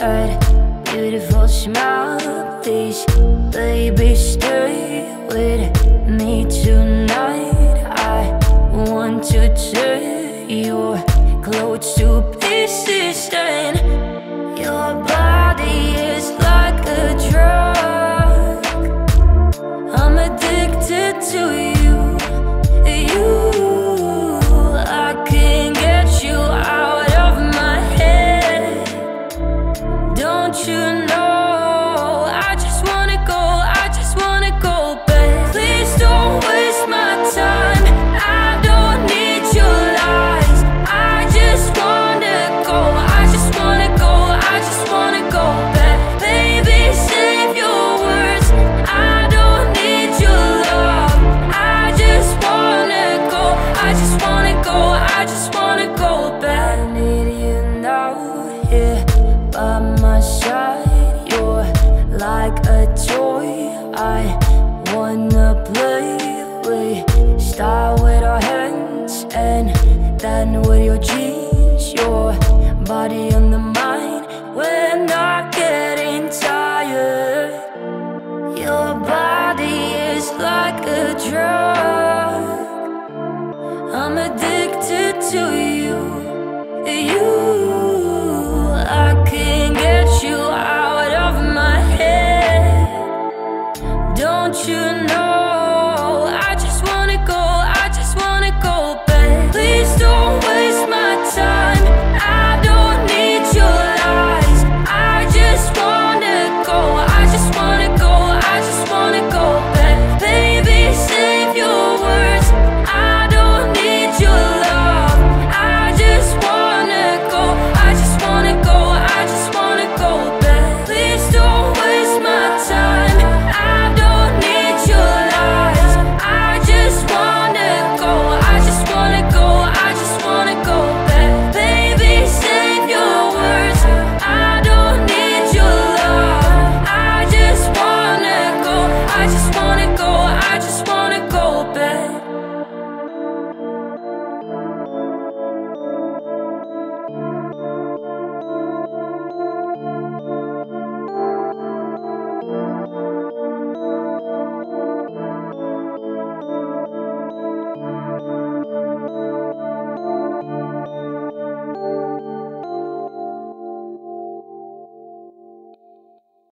that beautiful smile. Please, baby, stay with me tonight. I want to tear your clothes to pieces, and your body is like a drug. I'm addicted to you. I can't get you out of my head. Don't you know? I just wanna go back. Please don't waste my time. I don't need your lies. I just wanna go back. Baby, save your words. I don't need your love. I just wanna go back. I need you now, here by my side. You're like a toy I wanna play with. Start with our hands and then with your jeans. Your body on the